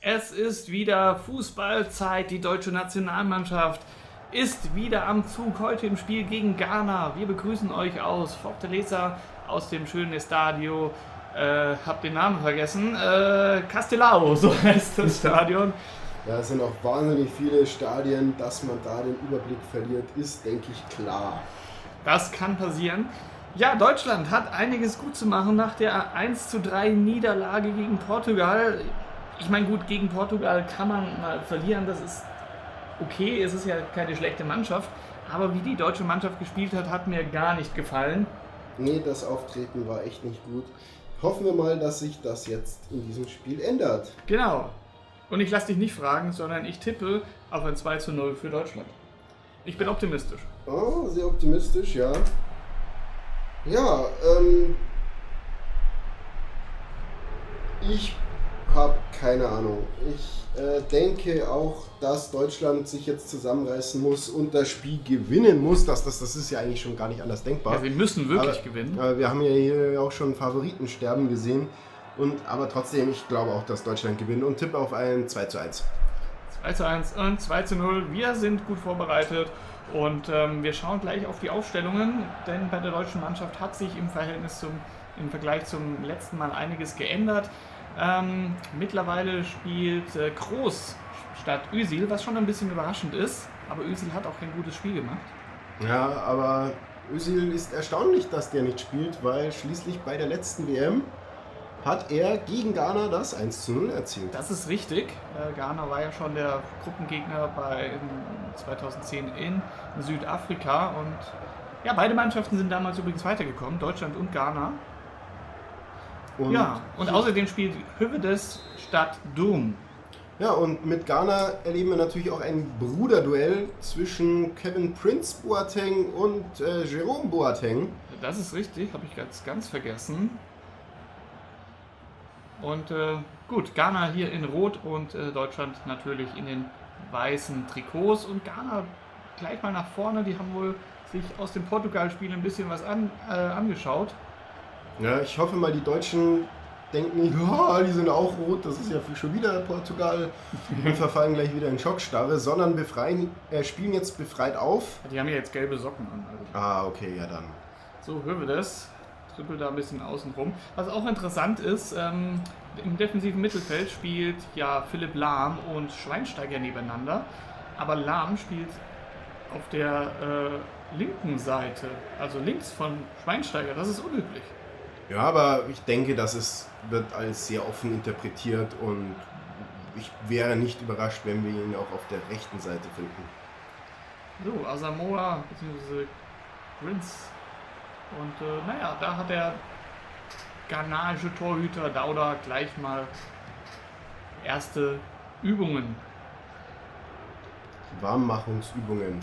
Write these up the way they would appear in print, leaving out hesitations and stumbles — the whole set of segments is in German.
Es ist wieder Fußballzeit. Die deutsche Nationalmannschaft ist wieder am Zug. Heute im Spiel gegen Ghana. Wir begrüßen euch aus Fortaleza, aus dem schönen Estadio. Hab den Namen vergessen. Castelao, so heißt das Stadion. Ja, es sind auch wahnsinnig viele Stadien. Dass man da den Überblick verliert, ist, denke ich, klar. Das kann passieren. Ja, Deutschland hat einiges gut zu machen nach der 1:3 Niederlage gegen Portugal. Ich meine, gut, gegen Portugal kann man mal verlieren, das ist okay, es ist ja keine schlechte Mannschaft, aber wie die deutsche Mannschaft gespielt hat, hat mir gar nicht gefallen. Nee, das Auftreten war echt nicht gut. Hoffen wir mal, dass sich das jetzt in diesem Spiel ändert. Genau. Und ich lasse dich nicht fragen, sondern ich tippe auf ein 2:0 für Deutschland. Ich bin optimistisch. Oh, sehr optimistisch, ja. Ja, ich habe keine Ahnung. Ich denke auch, dass Deutschland sich jetzt zusammenreißen muss und das Spiel gewinnen muss. Das ist ja eigentlich schon gar nicht anders denkbar. Ja, sie müssen wirklich gewinnen. Aber wir haben ja hier auch schon Favoriten sterben gesehen. Aber trotzdem, ich glaube auch, dass Deutschland gewinnt und tippe auf ein 2:1. 2:1 und 2:0. Wir sind gut vorbereitet und wir schauen gleich auf die Aufstellungen, denn bei der deutschen Mannschaft hat sich im Vergleich zum letzten Mal einiges geändert. Mittlerweile spielt Kroos statt Özil, was schon ein bisschen überraschend ist, aber Özil hat auch kein gutes Spiel gemacht. Ja, aber Özil ist erstaunlich, dass der nicht spielt, weil schließlich bei der letzten WM hat er gegen Ghana das 1:0 erzielt. Das ist richtig. Ghana war ja schon der Gruppengegner bei 2010 in Südafrika und ja, beide Mannschaften sind damals übrigens weitergekommen, Deutschland und Ghana. Und außerdem spielt Hövedes statt Doom. Ja, und mit Ghana erleben wir natürlich auch ein Bruderduell zwischen Kevin Prince Boateng und Jerome Boateng. Das ist richtig, habe ich ganz vergessen. Und gut, Ghana hier in Rot und Deutschland natürlich in den weißen Trikots. Und Ghana gleich mal nach vorne, die haben wohl sich aus dem Portugal-Spiel ein bisschen was angeschaut. Ja, ich hoffe mal, die Deutschen denken nicht, oh, die sind auch rot, das ist ja schon wieder Portugal und verfallen gleich wieder in Schockstarre, sondern spielen jetzt befreit auf. Die haben ja jetzt gelbe Socken an. Also. Okay, ja dann. So, hören wir das. Trippelt da ein bisschen außen rum. Was auch interessant ist, im defensiven Mittelfeld spielt ja Philipp Lahm und Schweinsteiger nebeneinander, aber Lahm spielt auf der linken Seite, also links von Schweinsteiger, das ist unüblich. Ja, aber ich denke, wird als sehr offen interpretiert und ich wäre nicht überrascht, wenn wir ihn auch auf der rechten Seite finden. So, Asamoah bzw. Prince. Und da hat der Ghanaische-Torhüter Dauda gleich mal erste Übungen. Warmmachungsübungen.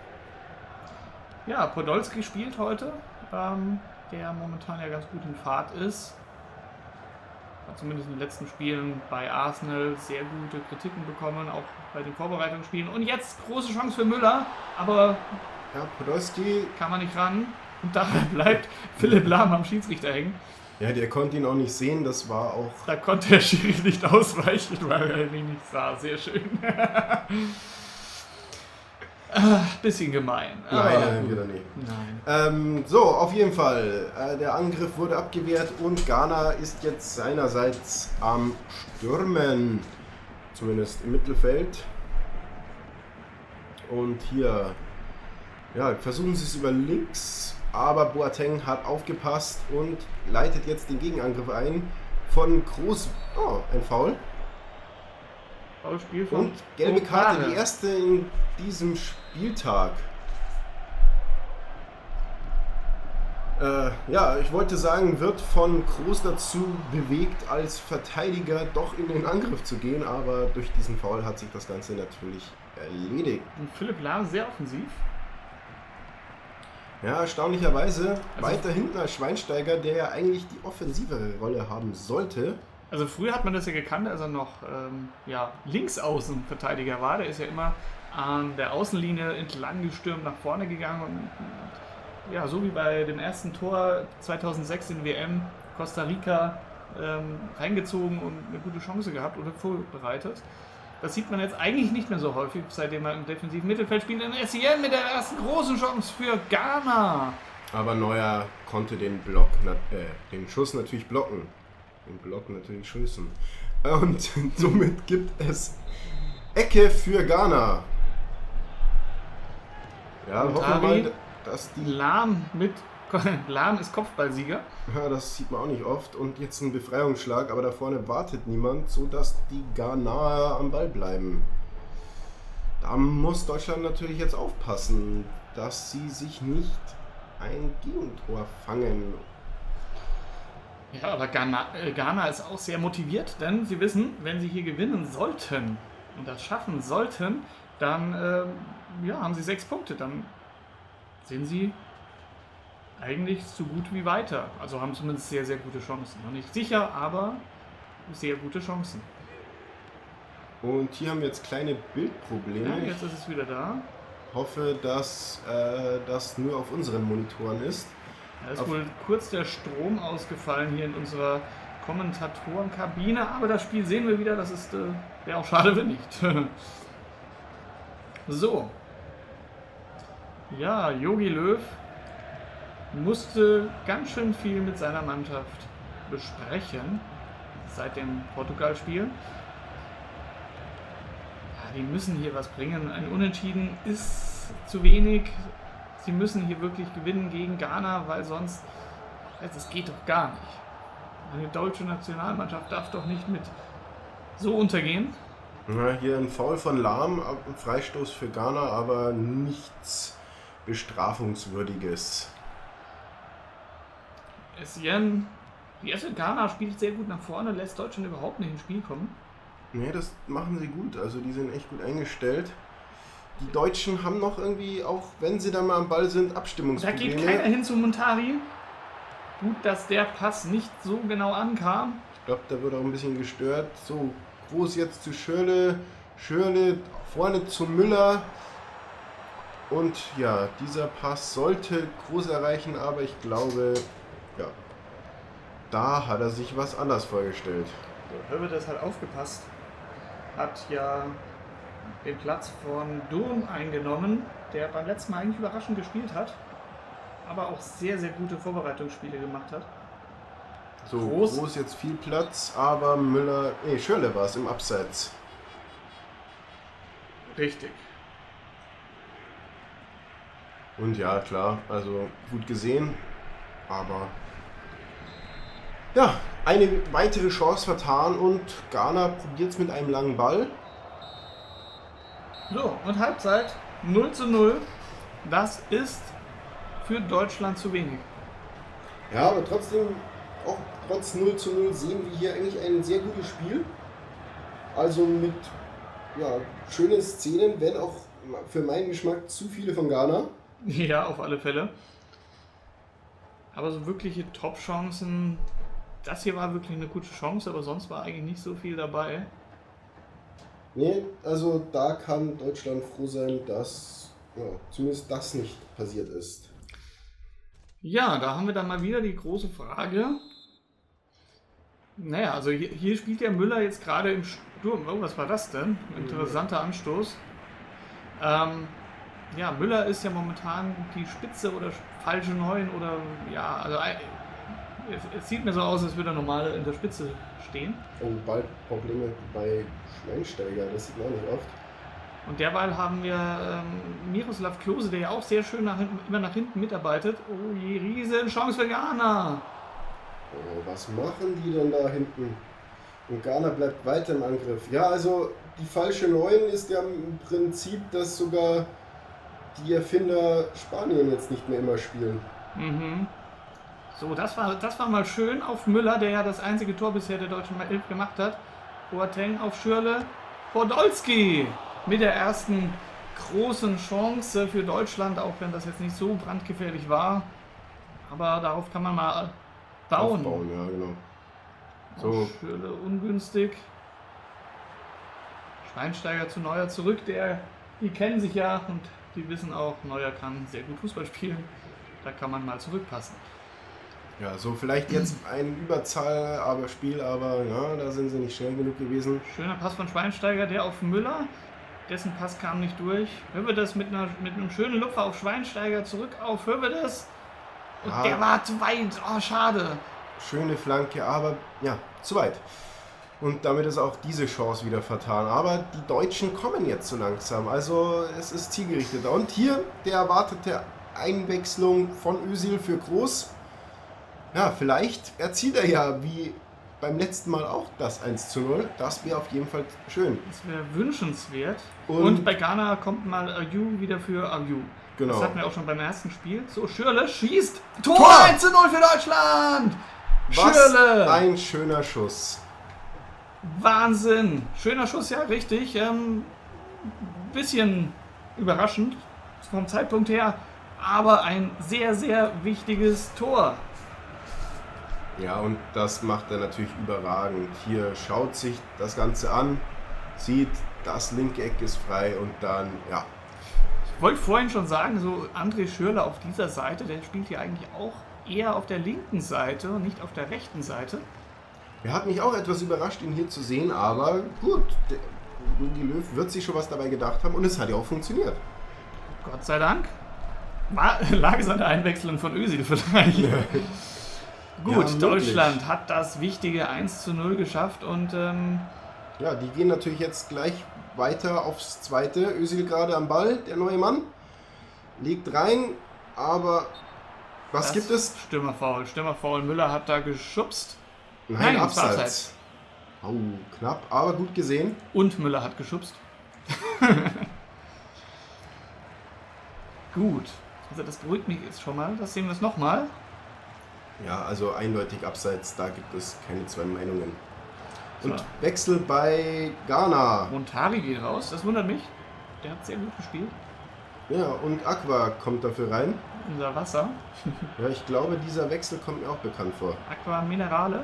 Ja, Podolski spielt heute. Der momentan ja ganz gut in Fahrt ist. Hat zumindest in den letzten Spielen bei Arsenal sehr gute Kritiken bekommen, auch bei den Vorbereitungsspielen. Und jetzt große Chance für Müller, aber ja, Podolski kann man nicht ran. Und daher bleibt Philipp Lahm am Schiedsrichter hängen. Ja, der konnte ihn auch nicht sehen, das war auch... Da konnte der Schiri nicht ausweichen, weil er ihn nicht sah. Sehr schön. Bisschen gemein. Nein, wieder nicht. Nein. So, auf jeden Fall. Der Angriff wurde abgewehrt und Ghana ist jetzt seinerseits am Stürmen. Zumindest im Mittelfeld. Und hier versuchen sie es über links, aber Boateng hat aufgepasst und leitet jetzt den Gegenangriff ein von Kroos. Oh, ein Foul. Spiel von und gelbe Karte, die erste in diesem Spieltag. Ich wollte sagen, wird von Kroos dazu bewegt, als Verteidiger doch in den Angriff zu gehen, aber durch diesen Foul hat sich das Ganze natürlich erledigt. Und Philipp Lahm sehr offensiv. Ja, erstaunlicherweise weiter hinten als Schweinsteiger, der ja eigentlich die offensivere Rolle haben sollte. Also früher hat man das ja gekannt, als er noch Linksaußenverteidiger war. Der ist ja immer an der Außenlinie entlang gestürmt, nach vorne gegangen. Und ja, so wie bei dem ersten Tor 2006 in WM Costa Rica reingezogen und eine gute Chance gehabt oder vorbereitet. Das sieht man jetzt eigentlich nicht mehr so häufig, seitdem er im defensiven Mittelfeld spielt. In Essien mit der ersten großen Chance für Ghana. Aber Neuer konnte den Schuss natürlich blocken. Den Block natürlich schüssen. Und somit gibt es Ecke für Ghana. Ja, hoffen wir mal, dass die... Lahm ist Kopfballsieger. Ja, das sieht man auch nicht oft. Und jetzt ein Befreiungsschlag, aber da vorne wartet niemand, sodass die Ghanaer am Ball bleiben. Da muss Deutschland natürlich jetzt aufpassen, dass sie sich nicht ein Gegentor fangen. Ja, aber Ghana ist auch sehr motiviert, denn sie wissen, wenn sie hier gewinnen sollten und das schaffen sollten, dann haben sie 6 Punkte. Dann sind sie eigentlich so gut wie weiter. Also haben zumindest sehr, sehr gute Chancen. Noch nicht sicher, aber sehr gute Chancen. Und hier haben wir jetzt kleine Bildprobleme. Ja, jetzt ist es wieder da. Ich hoffe, dass das nur auf unseren Monitoren ist. Da ist wohl kurz der Strom ausgefallen hier in unserer Kommentatorenkabine, aber das Spiel sehen wir wieder, das ist wäre auch schade, wenn nicht. So. Ja, Jogi Löw musste ganz schön viel mit seiner Mannschaft besprechen seit dem Portugal-Spiel. Ja, die müssen hier was bringen. Ein Unentschieden ist zu wenig. Sie müssen hier wirklich gewinnen gegen Ghana, weil sonst, das geht doch gar nicht. Eine deutsche Nationalmannschaft darf doch nicht mit so untergehen. Ja, hier ein Foul von Lahm, ein Freistoß für Ghana, aber nichts Bestrafungswürdiges. Essien, die erste Ghana spielt sehr gut nach vorne, lässt Deutschland überhaupt nicht ins Spiel kommen. Nee, das machen sie gut. Also die sind echt gut eingestellt. Die Deutschen haben noch irgendwie, auch wenn sie dann mal am Ball sind, Da Abstimmungsprobleme. geht keiner hin zu Montari. Gut, dass der Pass nicht so genau ankam. Ich glaube, da wird auch ein bisschen gestört. So, groß jetzt zu Schürrle. Schürrle vorne zu Müller. Und ja, dieser Pass sollte Groß erreichen, aber ich glaube, ja, da hat er sich was anders vorgestellt. So, Höwedes hat aufgepasst. Hat ja den Platz von Durm eingenommen, der beim letzten Mal eigentlich überraschend gespielt hat, aber auch sehr, sehr gute Vorbereitungsspiele gemacht hat. So, Groß jetzt viel Platz, aber Müller, Schürrle war es im Abseits. Richtig. Und ja, klar, also gut gesehen, aber ja, eine weitere Chance vertan und Ghana probiert es mit einem langen Ball. So, und Halbzeit 0:0. Das ist für Deutschland zu wenig. Ja, aber trotzdem, auch trotz 0:0 sehen wir hier eigentlich ein sehr gutes Spiel. Also mit schönen Szenen, wenn auch für meinen Geschmack zu viele von Ghana. Ja, auf alle Fälle. Aber so wirkliche Top-Chancen, das hier war wirklich eine gute Chance, aber sonst war eigentlich nicht so viel dabei. Nee, also da kann Deutschland froh sein, dass zumindest das nicht passiert ist. Ja, da haben wir dann mal wieder die große Frage. Naja, also hier spielt der Müller jetzt gerade im Sturm. Oh, was war das denn? Interessanter Anstoß. Ja, Müller ist ja momentan die Spitze oder falsche 9 oder ja, also es sieht mir so aus, als würde er normal in der Spitze stehen. Und bald Probleme bei Schweinsteiger, das sieht man auch nicht oft. Und derweil haben wir Miroslav Klose, der ja auch sehr schön immer nach hinten mitarbeitet. Oh je, riesen Chance für Ghana. Oh, was machen die denn da hinten? Und Ghana bleibt weiter im Angriff. Ja, also die falsche 9 ist ja im Prinzip, dass sogar die Erfinder Spanien jetzt nicht mehr immer spielen. Mhm. So, das war mal schön auf Müller, der ja das einzige Tor bisher der deutschen Elf gemacht hat. Boateng auf Schürrle. Podolski mit der ersten großen Chance für Deutschland, auch wenn das jetzt nicht so brandgefährlich war. Aber darauf kann man mal bauen. Aufbauen, ja, genau. So. Schürrle ungünstig. Schweinsteiger zu Neuer zurück. Die kennen sich ja und die wissen auch, Neuer kann sehr gut Fußball spielen. Da kann man mal zurückpassen. Ja, so vielleicht jetzt ein Überzahl, aber Spiel, aber ja, da sind sie nicht schnell genug gewesen. Schöner Pass von Schweinsteiger, der auf Müller. Dessen Pass kam nicht durch. Höwedes mit einem schönen Lupfer auf Schweinsteiger zurück auf Höwedes. Und Ja. der war zu weit. Oh, schade. Schöne Flanke, aber ja, zu weit. Und damit ist auch diese Chance wieder vertan. Aber die Deutschen kommen jetzt so langsam. Also es ist zielgerichteter. Und hier der erwartete Einwechslung von Özil für Groß. Ja, vielleicht erzielt er ja wie beim letzten Mal auch das 1:0. Das wäre auf jeden Fall schön. Das wäre wünschenswert. Und- Und bei Ghana kommt mal Ayew wieder für Ayew. Genau. Das hatten wir auch schon beim ersten Spiel. So, Schürrle schießt. Tor, Tor! 1:0 für Deutschland. Was Schürrle. ein schöner Schuss. Wahnsinn. Schöner Schuss, ja, richtig. Bisschen überraschend vom Zeitpunkt her. Aber ein sehr, sehr wichtiges Tor. Ja, und das macht er natürlich überragend. Hier schaut sich das Ganze an, sieht, das linke Eck ist frei und dann, ja. Ich wollte vorhin schon sagen, so André Schürrle auf dieser Seite, der spielt hier eigentlich auch eher auf der linken Seite und nicht auf der rechten Seite. Er hat mich auch etwas überrascht, ihn hier zu sehen, aber gut, Jogi Löw wird sich schon was dabei gedacht haben und es hat ja auch funktioniert. Gott sei Dank. Lag es an der Einwechslung von Özil vielleicht. Gut, Ja, möglich. Deutschland hat das wichtige 1:0 geschafft und Ja, die gehen natürlich jetzt gleich weiter aufs Zweite. Özil gerade am Ball, der neue Mann, legt rein, aber was das gibt es? Stürmerfoul. Müller hat da geschubst Nein, es war Abseits. Oh, knapp, aber gut gesehen. und Müller hat geschubst. Gut, also das beruhigt mich jetzt schon mal. Das sehen wir es nochmal. Ja, also eindeutig Abseits, da gibt es keine zwei Meinungen. Und So. Wechsel bei Ghana. Montari geht raus, das wundert mich. Der hat sehr gut gespielt. Ja, und Aqua kommt dafür rein. Unser Wasser. Ja, ich glaube, dieser Wechsel kommt mir auch bekannt vor. Aqua Minerale.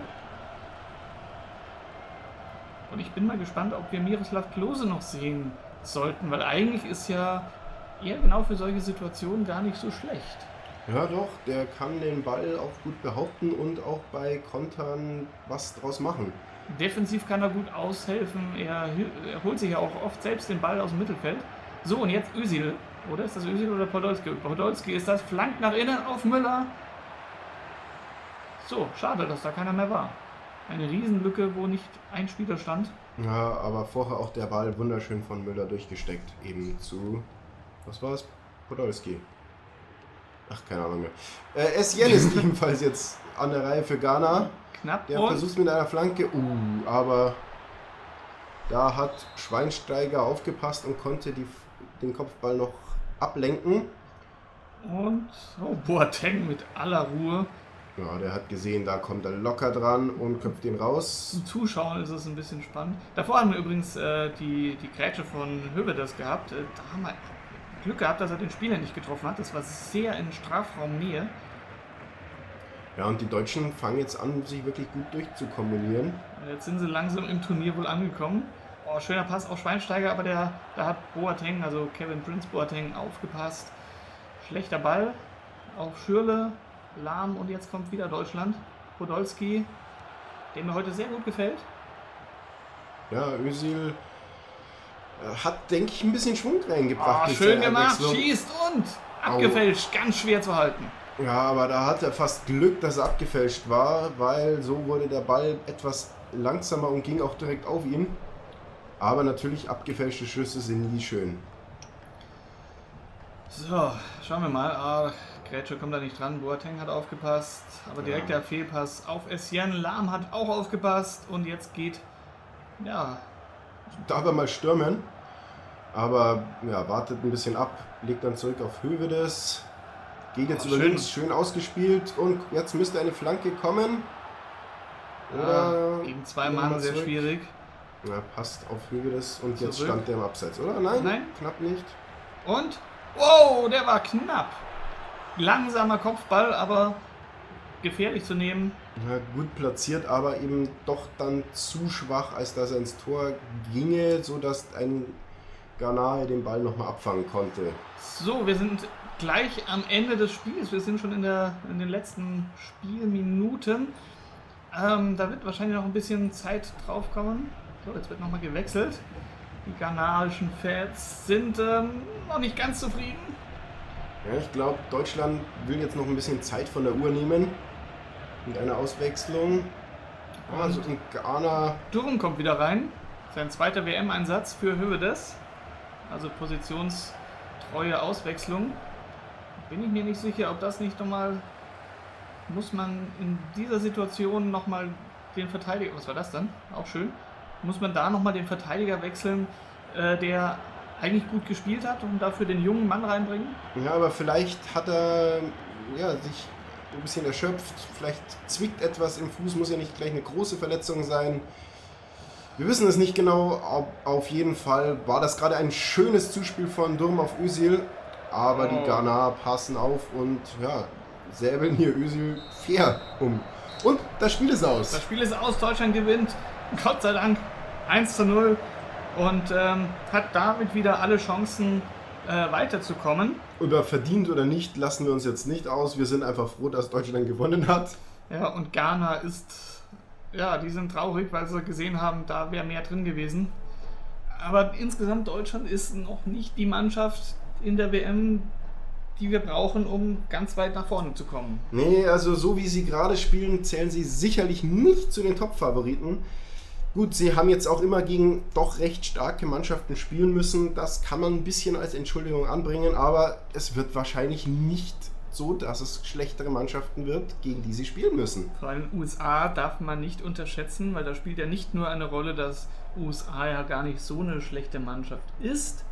Und ich bin mal gespannt, ob wir Miroslav Klose noch sehen sollten, weil eigentlich ist ja er genau für solche Situationen gar nicht so schlecht. Ja, doch, der kann den Ball auch gut behaupten und auch bei Kontern was draus machen. Defensiv kann er gut aushelfen, er holt sich ja auch oft selbst den Ball aus dem Mittelfeld. So, und jetzt Özil. Oder ist das Özil oder Podolski? Podolski ist das, flankt nach innen auf Müller. So, schade, dass da keiner mehr war. Eine Riesenlücke, wo nicht ein Spieler stand. Ja, aber vorher auch der Ball wunderschön von Müller durchgesteckt. Eben zu, was war es? Podolski. Ach, keine Ahnung mehr. Essien ist ebenfalls jetzt an der Reihe für Ghana. Knapp Der und versucht mit einer Flanke. Aber da hat Schweinsteiger aufgepasst und konnte den Kopfball noch ablenken. oh, Boateng mit aller Ruhe. Ja, der hat gesehen, da kommt er locker dran und köpft ihn raus. Zum Zuschauen ist es ein bisschen spannend. Davor haben wir übrigens die Grätsche von Höwedes gehabt. Da haben wir Glück gehabt, dass er den Spieler nicht getroffen hat. Das war sehr in Strafraumnähe. Ja, und die Deutschen fangen jetzt an, sich wirklich gut durchzukombinieren. Jetzt sind sie langsam im Turnier wohl angekommen. Oh, schöner Pass auf Schweinsteiger, aber da hat Boateng, also Kevin Prince Boateng, aufgepasst. Schlechter Ball auf Schürrle, lahm und jetzt kommt wieder Deutschland. Podolski, der mir heute sehr gut gefällt. Ja, Özil hat, denke ich, ein bisschen Schwung reingebracht. Oh, durch schön seine gemacht, Einwechslung. schießt und abgefälscht, ganz schwer zu halten. Ja, aber da hat er fast Glück, dass er abgefälscht war, weil so wurde der Ball etwas langsamer und ging auch direkt auf ihn. Aber natürlich, abgefälschte Schüsse sind nie schön. So, schauen wir mal. Grätsche kommt da nicht dran, Boateng hat aufgepasst, aber direkt der Fehlpass auf Essien. Lahm hat auch aufgepasst und jetzt geht, ja, Darf er mal stürmen, aber ja, wartet ein bisschen ab, legt dann zurück auf Höwedes. Geht jetzt über schön. links, schön ausgespielt und jetzt müsste eine Flanke kommen. Oder gegen zwei gehen wir Mann mal sehr zurück. schwierig. Ja, passt auf Höwedes und jetzt Zurück. stand der im Abseits, oder? Nein? Nein. Knapp nicht. Und, wow, der war knapp. Langsamer Kopfball, aber gefährlich zu nehmen. Ja, gut platziert, aber eben doch dann zu schwach, als dass er ins Tor ginge, sodass ein Ghana den Ball nochmal abfangen konnte. So, wir sind gleich am Ende des Spiels. Wir sind schon in den letzten Spielminuten. Da wird wahrscheinlich noch ein bisschen Zeit drauf kommen. So, jetzt wird nochmal gewechselt. Die ghanaischen Fans sind noch nicht ganz zufrieden. Ja, ich glaube, Deutschland will jetzt noch ein bisschen Zeit von der Uhr nehmen. Mit einer Auswechslung. Also in Ghana. Durm kommt wieder rein. Sein zweiter WM-Einsatz für Hövedes. Also positionstreue Auswechslung. Bin ich mir nicht sicher, ob das nicht nochmal... Muss man in dieser Situation nochmal den Verteidiger... Was war das dann? Auch schön. Muss man da nochmal den Verteidiger wechseln, der eigentlich gut gespielt hat und dafür den jungen Mann reinbringen? Ja, aber vielleicht hat er sich ein bisschen erschöpft. Vielleicht zwickt etwas im Fuß, muss ja nicht gleich eine große Verletzung sein. Wir wissen es nicht genau. Auf jeden Fall war das gerade ein schönes Zuspiel von Durm auf Özil. Aber die Ghana passen auf und säbeln hier Özil fair um. Und das Spiel ist aus. Das Spiel ist aus. Deutschland gewinnt. Gott sei Dank 1:0 und hat damit wieder alle Chancen weiterzukommen. Über verdient oder nicht, lassen wir uns jetzt nicht aus. Wir sind einfach froh, dass Deutschland gewonnen hat. Ja, und Ghana die sind traurig, weil sie gesehen haben, da wäre mehr drin gewesen. Aber insgesamt Deutschland ist noch nicht die Mannschaft in der WM, die wir brauchen, um ganz weit nach vorne zu kommen. Nee, also so wie sie gerade spielen, zählen sie sicherlich nicht zu den Top-Favoriten. Gut, sie haben jetzt auch immer gegen doch recht starke Mannschaften spielen müssen. Das kann man ein bisschen als Entschuldigung anbringen, aber es wird wahrscheinlich nicht so, dass es schlechtere Mannschaften wird, gegen die sie spielen müssen. Vor allem USA darf man nicht unterschätzen, weil da spielt ja nicht nur eine Rolle, dass USA ja gar nicht so eine schlechte Mannschaft ist.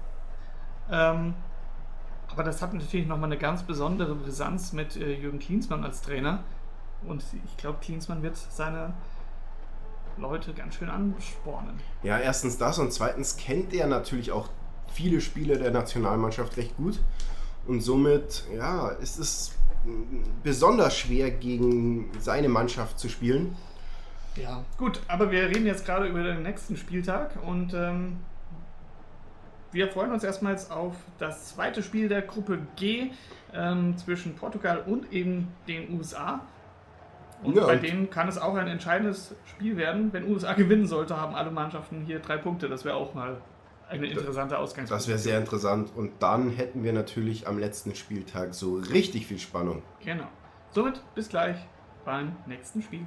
Aber das hat natürlich nochmal eine ganz besondere Brisanz mit Jürgen Klinsmann als Trainer. Und ich glaube, Klinsmann wird seine Leute ganz schön anspornen. Ja, erstens das und zweitens kennt er natürlich auch viele Spieler der Nationalmannschaft recht gut. Und somit ist es besonders schwer, gegen seine Mannschaft zu spielen. Ja, gut, aber wir reden jetzt gerade über den nächsten Spieltag und wir freuen uns erstmals auf das zweite Spiel der Gruppe G zwischen Portugal und eben den USA. Und bei denen kann es auch ein entscheidendes Spiel werden. Wenn USA gewinnen sollte, haben alle Mannschaften hier 3 Punkte. Das wäre auch mal eine interessante Ausgangsposition. Das wäre sehr interessant. Und dann hätten wir natürlich am letzten Spieltag so richtig viel Spannung. Genau. Somit bis gleich beim nächsten Spiel.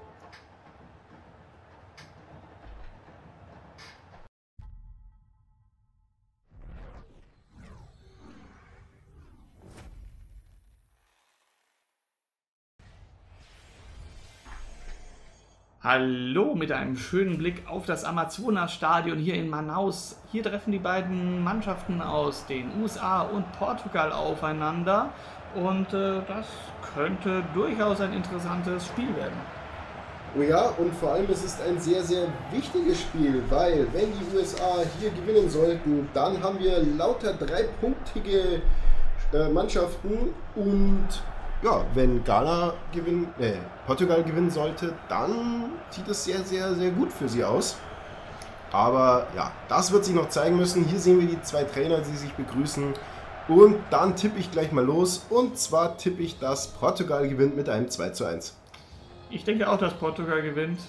Hallo mit einem schönen Blick auf das Amazonas-Stadion hier in Manaus. Hier treffen die beiden Mannschaften aus den USA und Portugal aufeinander und das könnte durchaus ein interessantes Spiel werden. Oh ja, und vor allem es ist ein sehr, sehr wichtiges Spiel, weil wenn die USA hier gewinnen sollten, dann haben wir lauter 3-punktige Mannschaften und wenn Portugal gewinnen sollte, dann sieht es sehr, sehr, sehr gut für sie aus. Aber das wird sich noch zeigen müssen. Hier sehen wir die 2 Trainer, die sich begrüßen. Und dann tippe ich gleich mal los. Und zwar tippe ich, dass Portugal gewinnt mit einem 2:1. Ich denke auch, dass Portugal gewinnt.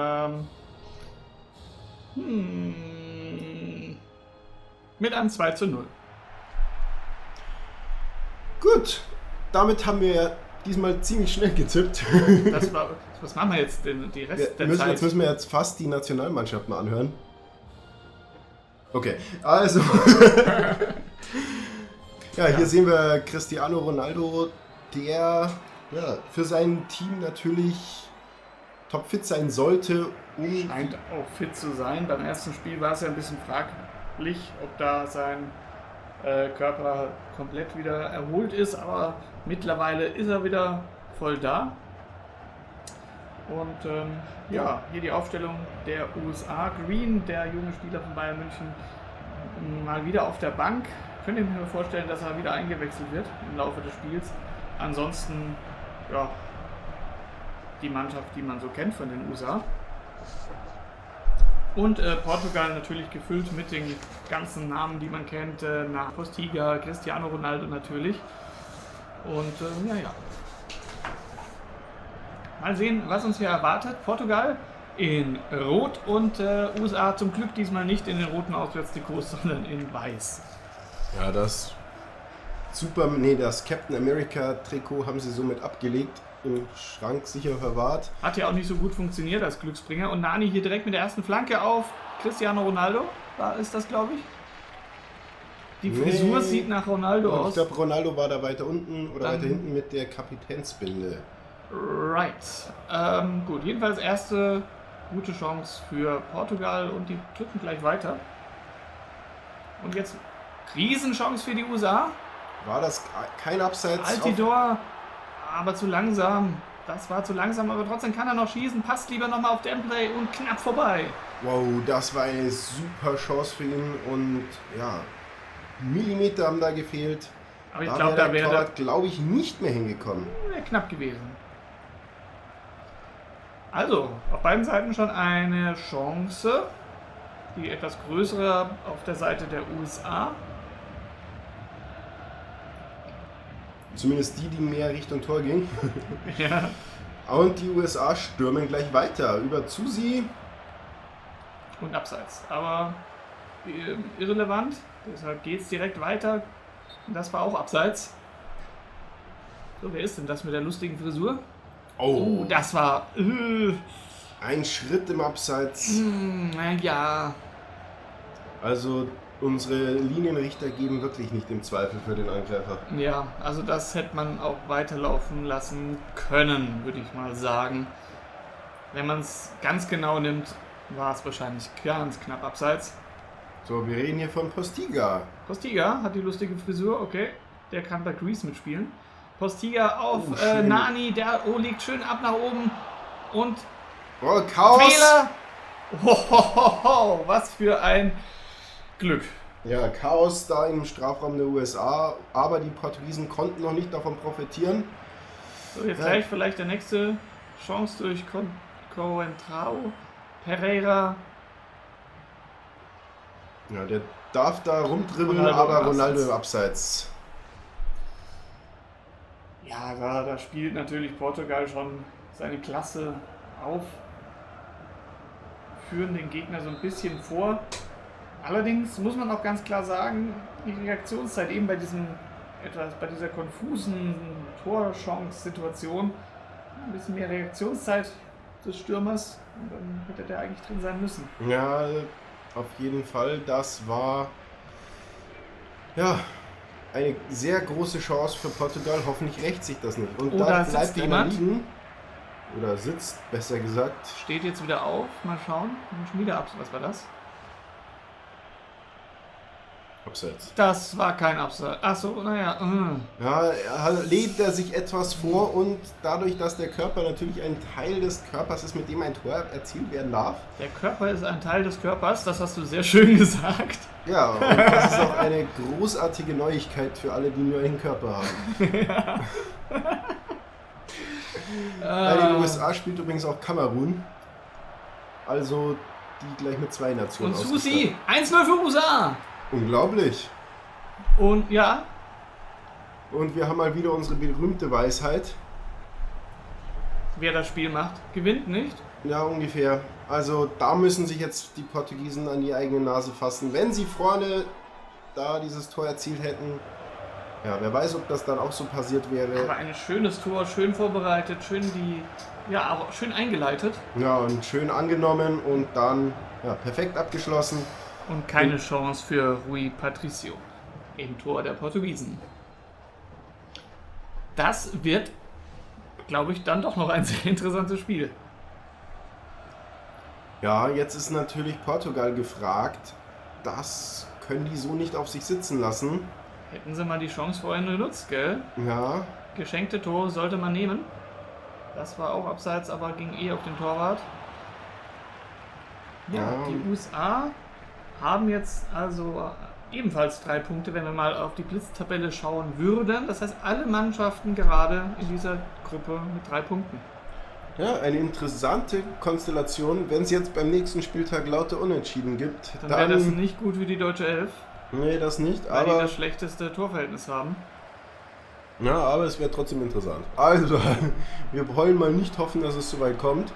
Mit einem 2:0. Gut. Damit haben wir diesmal ziemlich schnell getippt. Was machen wir jetzt denn die Rest der Zeit? Jetzt müssen wir jetzt fast die Nationalmannschaft mal anhören. Okay, also. Hier sehen wir Cristiano Ronaldo, der für sein Team natürlich topfit sein sollte. Scheint auch fit zu sein. Beim ersten Spiel war es ja ein bisschen fraglich, ob da sein Körper komplett wieder erholt ist, aber mittlerweile ist er wieder voll da. Und hier die Aufstellung der USA. Green, der junge Spieler von Bayern München, mal wieder auf der Bank. Könnt ihr mir vorstellen, dass er wieder eingewechselt wird im Laufe des Spiels. Ansonsten, die Mannschaft, die man so kennt von den USA. Und Portugal natürlich gefüllt mit den ganzen Namen, die man kennt, nach Postiga, Cristiano Ronaldo natürlich. Und ja. Mal sehen, was uns hier erwartet. Portugal in Rot und USA zum Glück diesmal nicht in den roten Auswärtstrikots, sondern in Weiß. Ja, das Captain America Trikot haben sie somit abgelegt, im Schrank sicher verwahrt. Hat ja auch nicht so gut funktioniert als Glücksbringer. Und Nani hier direkt mit der ersten Flanke auf Cristiano Ronaldo. Da ist das, glaube ich. Die Frisur sieht nach Ronaldo aus. Ich glaube, Ronaldo war da weiter unten oder weiter hinten mit der Kapitänsbinde. Right. Gut, jedenfalls erste gute Chance für Portugal und die drücken gleich weiter. Und jetzt Riesenchance für die USA. War das kein Abseits? Altidor, aber zu langsam. Das war zu langsam, aber trotzdem kann er noch schießen. Passt lieber nochmal auf Dembele und knapp vorbei. Wow, das war eine super Chance für ihn und ja, Millimeter haben da gefehlt. Aber ich glaube, da wäre Torwart, glaube ich, nicht mehr hingekommen. Wäre knapp gewesen. Also, auf beiden Seiten schon eine Chance. Die etwas größere auf der Seite der USA. Zumindest die mehr Richtung Tor ging. Ja. Und die USA stürmen gleich weiter über Zusi. Und abseits. Aber irrelevant. Deshalb geht es direkt weiter. Und das war auch abseits. So, wer ist denn das mit der lustigen Frisur? Oh, das war... Ein Schritt im Abseits. Ja. Also unsere Linienrichter geben wirklich nicht im Zweifel für den Angreifer. Ja, also das hätte man auch weiterlaufen lassen können, würde ich mal sagen. Wenn man es ganz genau nimmt, war es wahrscheinlich ganz knapp abseits. So, wir reden hier von Postiga. Postiga hat die lustige Frisur, okay. Der kann bei Grease mitspielen. Postiga auf Nani, der legt schön ab nach oben. Und Chaos! Fehler! Hohoho, was für ein Glück. Ja, Chaos da im Strafraum der USA, aber die Portugiesen konnten noch nicht davon profitieren. So, jetzt gleich vielleicht der nächste Chance durch Coentrao. Pereira. Ja, der darf da rumdribbeln, aber Ronaldo im Abseits. Ja, da spielt natürlich Portugal schon seine Klasse auf. Führen den Gegner so ein bisschen vor. Allerdings muss man auch ganz klar sagen, die Reaktionszeit eben bei dieser konfusen Torchance-Situation, ein bisschen mehr Reaktionszeit des Stürmers, und dann hätte der eigentlich drin sein müssen. Ja, auf jeden Fall. Das war eine sehr große Chance für Portugal. Hoffentlich rächt sich das nicht. Und da bleibt jemand liegen. Oder sitzt, besser gesagt. Steht jetzt wieder auf. Mal schauen. Schon wieder ab. Was war das? Abseits. Das war kein Abseits. Achso, naja. Ja, lädt er sich etwas vor und dadurch, dass der Körper natürlich ein Teil des Körpers ist, mit dem ein Tor erzielt werden darf. Der Körper ist ein Teil des Körpers, das hast du sehr schön gesagt. Ja, und das ist auch eine großartige Neuigkeit für alle, die nur einen Körper haben. Ja. Bei den USA spielt übrigens auch Kamerun. Also die gleich mit 2 Nationen. Und Susi, 1-0 für USA. Unglaublich. Und ja. Und wir haben mal wieder unsere berühmte Weisheit. Wer das Spiel macht, gewinnt nicht. Ja, ungefähr. Also da müssen sich jetzt die Portugiesen an die eigene Nase fassen. Wenn sie vorne da dieses Tor erzielt hätten, ja, wer weiß, ob das dann auch so passiert wäre. Aber ein schönes Tor, schön vorbereitet, aber schön eingeleitet. Ja, und schön angenommen und dann perfekt abgeschlossen. Und keine Chance für Rui Patricio im Tor der Portugiesen. Das wird, glaube ich, dann doch noch ein sehr interessantes Spiel. Ja, jetzt ist natürlich Portugal gefragt. Das können die so nicht auf sich sitzen lassen. Hätten sie mal die Chance vorhin genutzt, gell? Ja. Geschenkte Tore sollte man nehmen. Das war auch abseits, aber ging auf den Torwart. Ja, die USA haben jetzt also ebenfalls 3 Punkte, wenn wir mal auf die Blitztabelle schauen würden. Das heißt, alle Mannschaften gerade in dieser Gruppe mit 3 Punkten. Ja, eine interessante Konstellation. Wenn es jetzt beim nächsten Spieltag lauter Unentschieden gibt, Dann wäre das nicht gut für die deutsche Elf, Nee, das nicht, weil die aber. das schlechteste Torverhältnis haben. Ja, aber es wäre trotzdem interessant. Also, wir wollen mal nicht hoffen, dass es so weit kommt.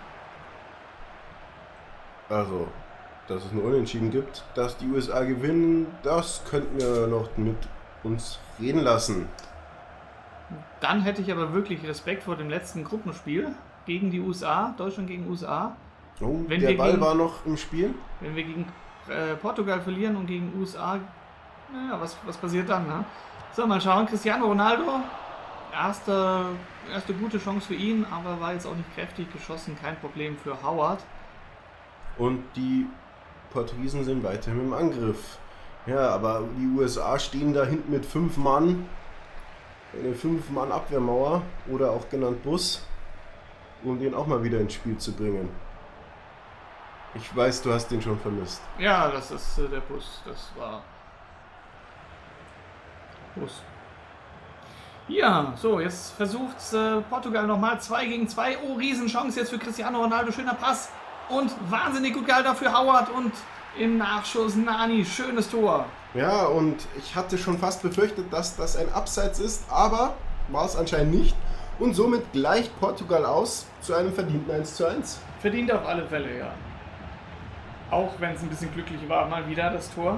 Also, dass es nur Unentschieden gibt. Dass die USA gewinnen, das könnten wir noch mit uns reden lassen. Dann hätte ich aber wirklich Respekt vor dem letzten Gruppenspiel gegen die USA, Deutschland gegen USA. Oh, Wenn der wir Ball gegen- war noch im Spiel. Wenn wir gegen Portugal verlieren und gegen USA, naja, was passiert dann? Ne? So, mal schauen. Cristiano Ronaldo, erste gute Chance für ihn, aber war jetzt auch nicht kräftig geschossen, kein Problem für Howard. Und die Portugiesen sind weiterhin im Angriff. Ja, aber die USA stehen da hinten mit 5 Mann. Eine 5-Mann-Abwehrmauer oder auch genannt Bus, um den auch mal wieder ins Spiel zu bringen. Ich weiß, du hast den schon vermisst. Ja, das ist der Bus, das war Bus. Ja, so, jetzt versucht Portugal nochmal 2 gegen 2. Oh, Riesenchance jetzt für Cristiano Ronaldo, schöner Pass und wahnsinnig gut gehalten für Howard und im Nachschuss Nani, schönes Tor. Ja, und ich hatte schon fast befürchtet, dass das ein Abseits ist, aber war es anscheinend nicht. Und somit gleicht Portugal aus zu einem verdienten 1:1. Verdient auf alle Fälle, ja. Auch wenn es ein bisschen glücklich war, mal wieder das Tor.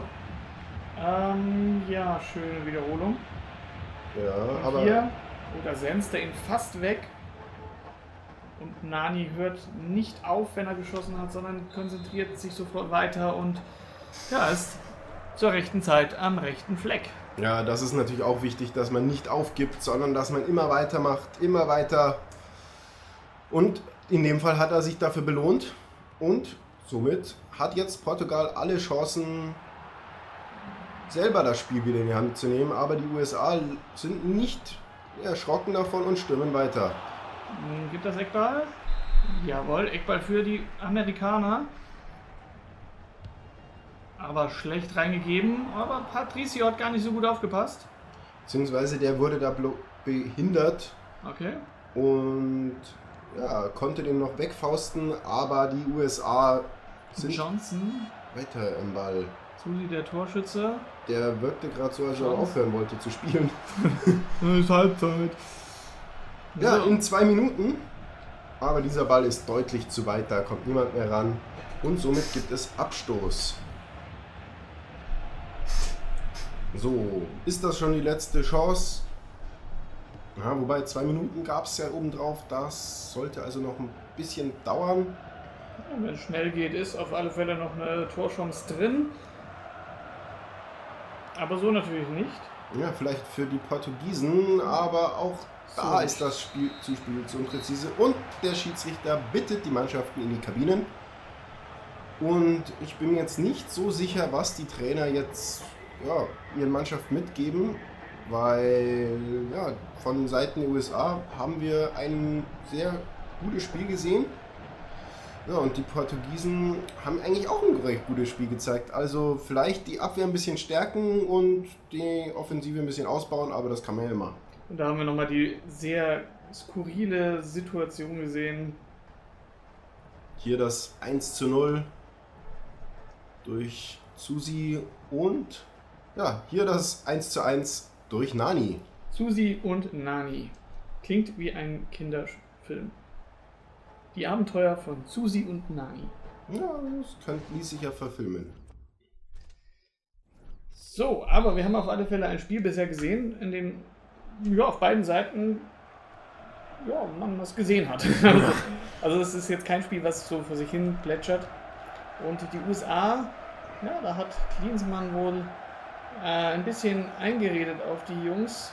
Ja, schöne Wiederholung. Ja, Und aber hier, oder senzt er ihn fast weg. Und Nani hört nicht auf, wenn er geschossen hat, sondern konzentriert sich sofort weiter und ja, ist zur rechten Zeit am rechten Fleck. ja, das ist natürlich auch wichtig, dass man nicht aufgibt, sondern dass man immer weitermacht, immer weiter. Und in dem Fall hat er sich dafür belohnt und somit hat jetzt Portugal alle Chancen, selber das Spiel wieder in die Hand zu nehmen, aber die USA sind nicht erschrocken davon und stürmen weiter. Gibt das Eckball? Jawohl, Eckball für die Amerikaner. Aber schlecht reingegeben. Aber Patricio hat gar nicht so gut aufgepasst. Beziehungsweise der wurde da behindert Okay. und ja, konnte den noch wegfausten, aber die USA sind Johnson, weiter im Ball. Susi der Torschütze. Der wirkte gerade so, als ob er Chance. aufhören wollte zu spielen. Das ist Halbzeit. Ja, So. in 2 Minuten. Aber dieser Ball ist deutlich zu weit, da kommt niemand mehr ran. Und somit gibt es Abstoß. So, ist das schon die letzte Chance? Ja, wobei 2 Minuten gab es ja obendrauf. Das sollte also noch ein bisschen dauern. Wenn es schnell geht, ist auf alle Fälle noch eine Torchance drin. Aber so natürlich nicht. Ja, vielleicht für die Portugiesen, aber auch da So. ist das Zuspiel zu unpräzise. Und der Schiedsrichter bittet die Mannschaften in die Kabinen. Und ich bin mir jetzt nicht so sicher, was die Trainer jetzt ihren Mannschaften mitgeben, weil von Seiten der USA haben wir ein sehr gutes Spiel gesehen. Ja, und die Portugiesen haben eigentlich auch ein recht gutes Spiel gezeigt. Also vielleicht die Abwehr ein bisschen stärken und die Offensive ein bisschen ausbauen, aber das kann man ja immer. Und da haben wir nochmal die sehr skurrile Situation gesehen. Hier das 1:0 durch Susi und hier das 1:1 durch Nani. Susi und Nani. Klingt wie ein Kinderfilm. Die Abenteuer von Susi und Nani. Ja, das ließ sich ja verfilmen. So, aber wir haben auf alle Fälle ein Spiel bisher gesehen, in dem auf beiden Seiten man was gesehen hat. Also es ist jetzt kein Spiel, was so vor sich hin plätschert. Und die USA, da hat Klinsmann wohl ein bisschen eingeredet auf die Jungs.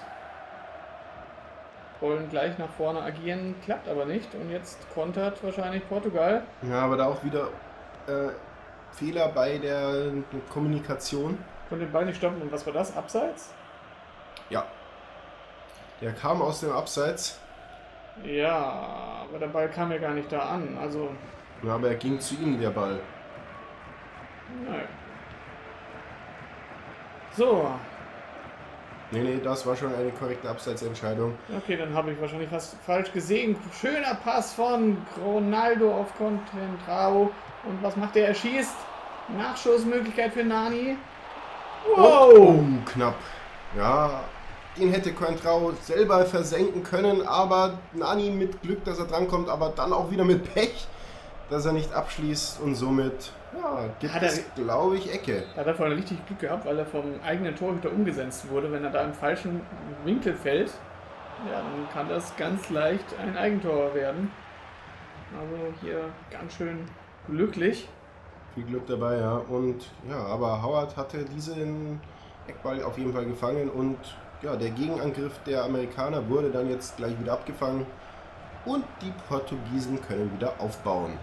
Wollen gleich nach vorne agieren, klappt aber nicht. Und jetzt kontert wahrscheinlich Portugal. Ja, aber da auch wieder Fehler bei der Kommunikation. Konnte den Ball nicht stoppen. Und was war das? Abseits? Ja. Der kam aus dem Abseits. Ja, aber der Ball kam ja gar nicht da an. Also, Ja, aber er ging zu ihm, der Ball. nein. So, Nee, das war schon eine korrekte Abseitsentscheidung. Okay, dann habe ich wahrscheinlich fast falsch gesehen. Schöner Pass von Ronaldo auf Contrao. Und was macht er? Er schießt. Nachschussmöglichkeit für Nani. Wow! Oh, knapp. Ja, den hätte Contrao selber versenken können, aber Nani mit Glück, dass er drankommt, aber dann auch wieder mit Pech, dass er nicht abschließt und somit gibt es, glaube ich, Ecke. Da hat er vorhin richtig Glück gehabt, weil er vom eigenen Torhüter umgesetzt wurde. Wenn er da im falschen Winkel fällt, ja, dann kann das ganz leicht ein Eigentor werden. Also hier ganz schön glücklich. Viel Glück dabei, ja. Und ja, aber Howard hatte diesen Eckball auf jeden Fall gefangen und ja, der Gegenangriff der Amerikaner wurde dann jetzt gleich wieder abgefangen und die Portugiesen können wieder aufbauen.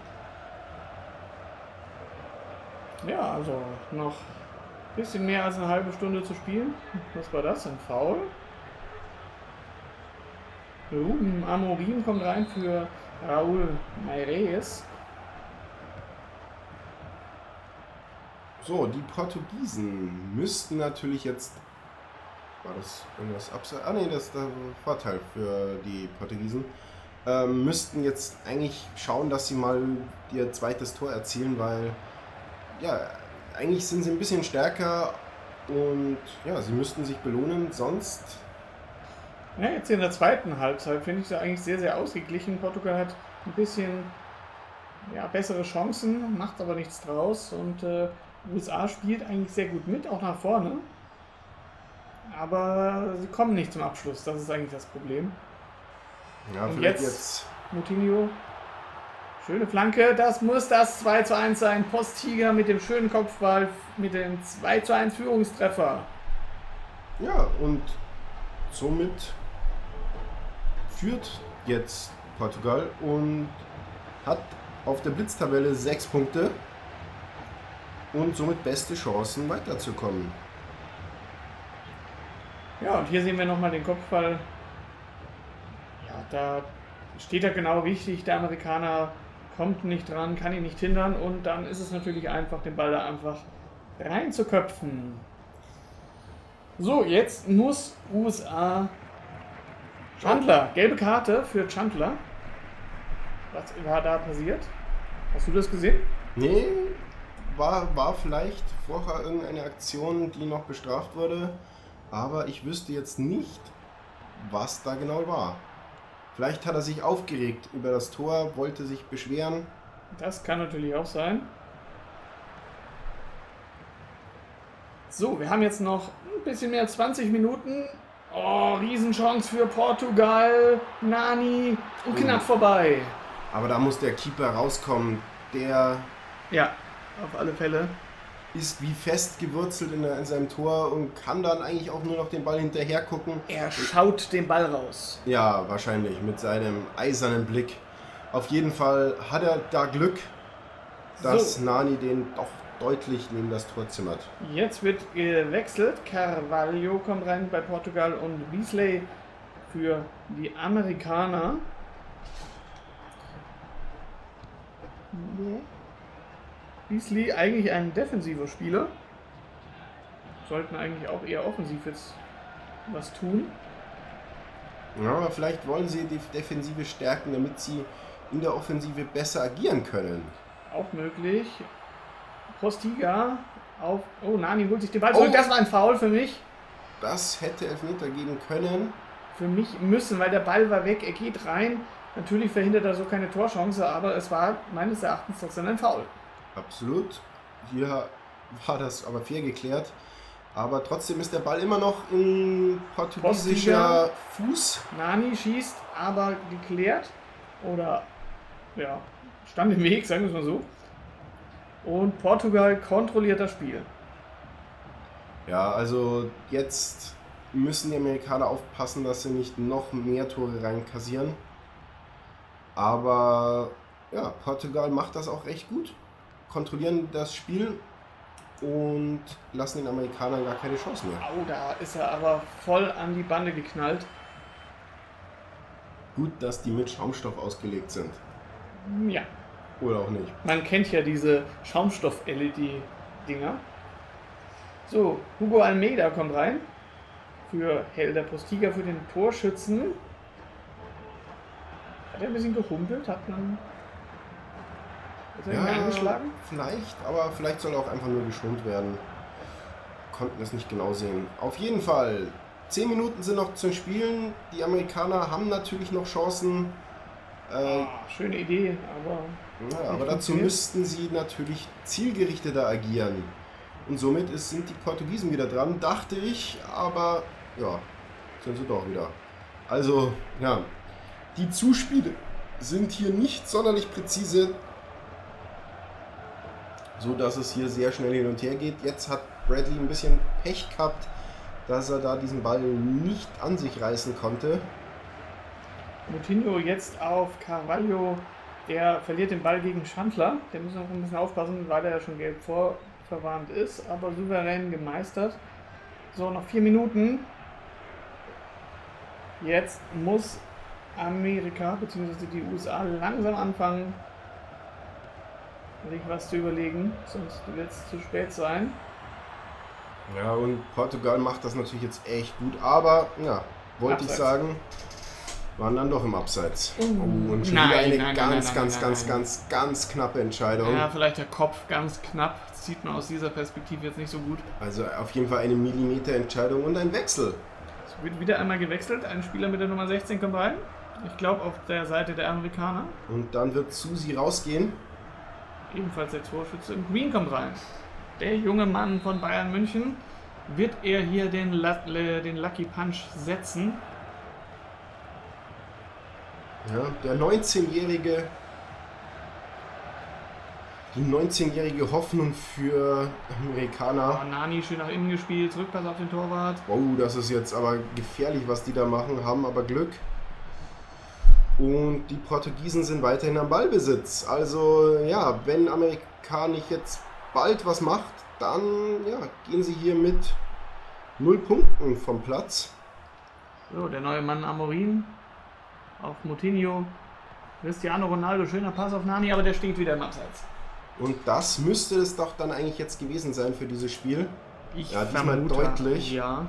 Ja, also noch ein bisschen mehr als eine halbe Stunde zu spielen. Was war das? Ein Foul? Ruben Amorim kommt rein für Raúl Meireles. So, die Portugiesen müssten natürlich jetzt... War das irgendwas abseits? Ah ne, das ist der Vorteil für die Portugiesen. Müssten jetzt eigentlich schauen, dass sie mal ihr zweites Tor erzielen, weil ja, eigentlich sind sie ein bisschen stärker und ja, sie müssten sich belohnen, sonst... Ja, jetzt in der zweiten Halbzeit finde ich es eigentlich sehr, sehr ausgeglichen. Portugal hat ein bisschen bessere Chancen, macht aber nichts draus und USA spielt eigentlich sehr gut mit, auch nach vorne. Aber sie kommen nicht zum Abschluss, das ist eigentlich das Problem. Ja, und vielleicht jetzt Moutinho. Schöne Flanke, das muss das 2:1 sein. Postiger mit dem schönen Kopfball, mit dem 2:1 Führungstreffer. Ja, und somit führt jetzt Portugal und hat auf der Blitztabelle 6 Punkte und somit beste Chancen weiterzukommen. Ja, und hier sehen wir nochmal den Kopfball. Ja, da steht er genau richtig. Der Amerikaner kommt nicht dran, kann ihn nicht hindern und dann ist es natürlich einfach, den Ball da einfach reinzuköpfen. So, jetzt muss USA... Chandler, gelbe Karte für Chandler. Was war da passiert? Hast du das gesehen? Nee, war vielleicht vorher irgendeine Aktion, die noch bestraft wurde, aber ich wüsste jetzt nicht, was da genau war. Vielleicht hat er sich aufgeregt über das Tor, wollte sich beschweren. Das kann natürlich auch sein. So, wir haben jetzt noch ein bisschen mehr als 20 Minuten. Oh, Riesenchance für Portugal. Nani. Und knapp vorbei. Aber da muss der Keeper rauskommen. Der ja, auf alle Fälle ist wie fest gewurzelt in seinem Tor und kann dann eigentlich auch nur noch den Ball hinterher gucken. Er schaut den Ball raus. Ja, wahrscheinlich mit seinem eisernen Blick. Auf jeden Fall hat er da Glück, dass Nani den doch deutlich neben das Tor zimmert. Jetzt wird gewechselt. Carvalho kommt rein bei Portugal und Beasley für die Amerikaner. Beasley eigentlich ein defensiver Spieler. Sollten eigentlich auch eher offensiv jetzt was tun. Ja, aber vielleicht wollen sie die Defensive stärken, damit sie in der Offensive besser agieren können. Auch möglich. Postiga auf... Oh, Nani holt sich den Ball zurück. Das war ein Foul für mich. Das hätte Elfmeter geben können. Für mich müssen, weil der Ball war weg. Er geht rein. Natürlich verhindert er so keine Torchance, aber es war meines Erachtens trotzdem ein Foul. Absolut. Hier war das aber fair geklärt. Aber trotzdem ist der Ball immer noch in portugiesischer Fuß. Nani schießt, aber geklärt. Oder, ja, stand im Weg, sagen wir es mal so. Und Portugal kontrolliert das Spiel. Ja, also jetzt müssen die Amerikaner aufpassen, dass sie nicht noch mehr Tore reinkassieren. Aber ja, Portugal macht das auch recht gut. Kontrollieren das Spiel und lassen den Amerikanern gar keine Chance mehr. Oh, da ist er aber voll an die Bande geknallt. Gut, dass die mit Schaumstoff ausgelegt sind. Ja. Oder auch nicht. Man kennt ja diese Schaumstoff-LED-Dinger. So, Hugo Almeida kommt rein für Helder Postiga, für den Torschützen. Hat er ein bisschen gehumpelt? Hat er ihn angeschlagen? Vielleicht, aber vielleicht soll er auch einfach nur geschont werden. Konnten es nicht genau sehen. Auf jeden Fall, 10 Minuten sind noch zum Spielen. Die Amerikaner haben natürlich noch Chancen. Schöne Idee, aber dazu müssten sie natürlich zielgerichteter agieren. Und somit sind die Portugiesen wieder dran, dachte ich, aber ja, sind sie doch wieder. Also, ja, die Zuspiele sind hier nicht sonderlich präzise, so dass es hier sehr schnell hin und her geht. Jetzt hat Bradley ein bisschen Pech gehabt, dass er da diesen Ball nicht an sich reißen konnte. Moutinho jetzt auf Carvalho, der verliert den Ball gegen Schandler. Der muss noch ein bisschen aufpassen, weil er ja schon gelb vorverwarnt ist, aber souverän gemeistert. So, noch 4 Minuten. Jetzt muss Amerika bzw. die USA langsam anfangen, sich was zu überlegen, sonst wird es zu spät sein. Ja, und Portugal macht das natürlich jetzt echt gut, aber ja, wollte ich sagen, waren dann doch im Abseits. Und schon wieder eine ganz knappe Entscheidung. Ja, vielleicht der Kopf ganz knapp, das sieht man aus dieser Perspektive jetzt nicht so gut. Also auf jeden Fall eine Millimeter-Entscheidung und ein Wechsel. Es wird wieder einmal gewechselt, ein Spieler mit der Nummer 16 kommt rein. Ich glaube auf der Seite der Amerikaner. Und dann wird Susi rausgehen. Ebenfalls der Torschütze. Green kommt rein. Der junge Mann von Bayern München. Wird er hier den Lucky Punch setzen? Ja, der 19-jährige, die 19-jährige Hoffnung für Amerikaner. Nani schön nach innen gespielt, Rückpass auf den Torwart. Oh, das ist jetzt aber gefährlich, was die da machen, haben aber Glück. Und die Portugiesen sind weiterhin am Ballbesitz. Also ja, wenn Amerika nicht jetzt bald was macht, dann ja, gehen sie hier mit 0 Punkten vom Platz. So, der neue Mann Amorim auf Moutinho. Cristiano Ronaldo, schöner Pass auf Nani, aber der steht wieder im Abseits. Und das müsste es doch dann eigentlich jetzt gewesen sein für dieses Spiel. Ja, diesmal deutlich. Ja.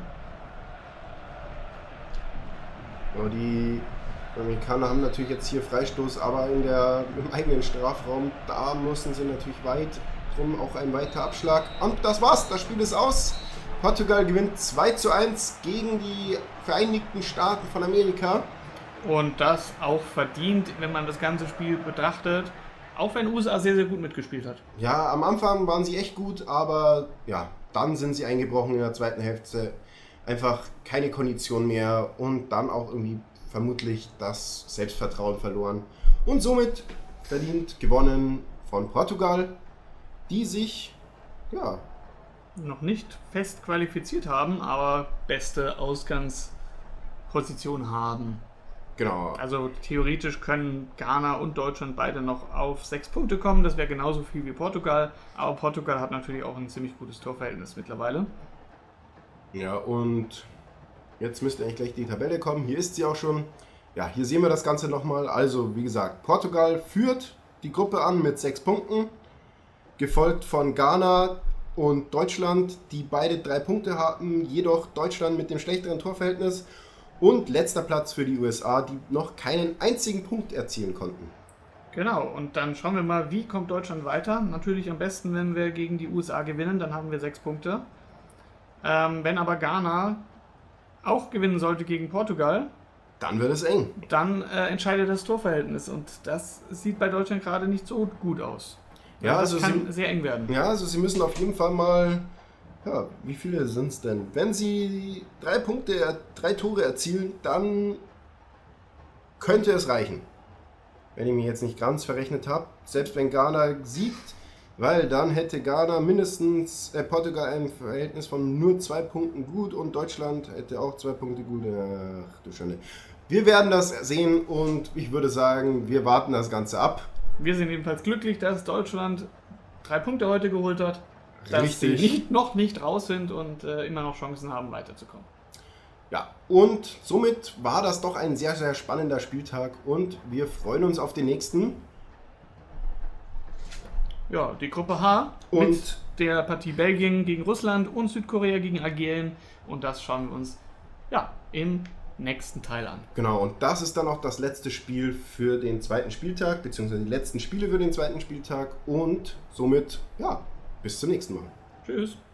Aber die Amerikaner haben natürlich jetzt hier Freistoß, aber im eigenen Strafraum, da müssen sie natürlich weit drum, auch ein weiter Abschlag. Und das war's, das Spiel ist aus. Portugal gewinnt 2:1 gegen die Vereinigten Staaten von Amerika. Und das auch verdient, wenn man das ganze Spiel betrachtet, auch wenn USA sehr, sehr gut mitgespielt hat. Ja, am Anfang waren sie echt gut, aber ja, dann sind sie eingebrochen in der zweiten Hälfte. Einfach keine Kondition mehr und dann auch irgendwie vermutlich das Selbstvertrauen verloren. Und somit verdient gewonnen von Portugal, die sich, ja, noch nicht fest qualifiziert haben, aber beste Ausgangsposition haben. Genau. Also theoretisch können Ghana und Deutschland beide noch auf 6 Punkte kommen. Das wäre genauso viel wie Portugal. Aber Portugal hat natürlich auch ein ziemlich gutes Torverhältnis mittlerweile. Ja, und jetzt müsste eigentlich gleich die Tabelle kommen. Hier ist sie auch schon. Ja, hier sehen wir das Ganze nochmal. Also, wie gesagt, Portugal führt die Gruppe an mit 6 Punkten. Gefolgt von Ghana und Deutschland, die beide 3 Punkte hatten. Jedoch Deutschland mit dem schlechteren Torverhältnis. Und letzter Platz für die USA, die noch keinen einzigen Punkt erzielen konnten. Genau, und dann schauen wir mal, wie kommt Deutschland weiter. Natürlich am besten, wenn wir gegen die USA gewinnen, dann haben wir 6 Punkte. Wenn aber Ghana auch gewinnen sollte gegen Portugal, dann wird es eng. Dann entscheidet das Torverhältnis und das sieht bei Deutschland gerade nicht so gut aus. Ja, also das kann sehr eng werden. Ja, also sie müssen auf jeden Fall mal, ja, wie viele sind es denn? Wenn sie 3 Tore erzielen, dann könnte es reichen. Wenn ich mich jetzt nicht ganz verrechnet habe, selbst wenn Ghana siegt, weil dann hätte Ghana mindestens Portugal ein Verhältnis von nur 2 Punkten gut und Deutschland hätte auch 2 Punkte gut. Ach du Schande. Wir werden das sehen und ich würde sagen, wir warten das Ganze ab. Wir sind jedenfalls glücklich, dass Deutschland 3 Punkte heute geholt hat, dass Richtig. sie noch nicht raus sind und immer noch Chancen haben, weiterzukommen. Ja, und somit war das doch ein sehr, sehr spannender Spieltag und wir freuen uns auf den nächsten. Ja, die Gruppe H und mit der Partie Belgien gegen Russland und Südkorea gegen Algerien und das schauen wir uns im nächsten Teil an. Genau, und das ist dann auch das letzte Spiel für den zweiten Spieltag, beziehungsweise die letzten Spiele für den zweiten Spieltag und somit, bis zum nächsten Mal. Tschüss.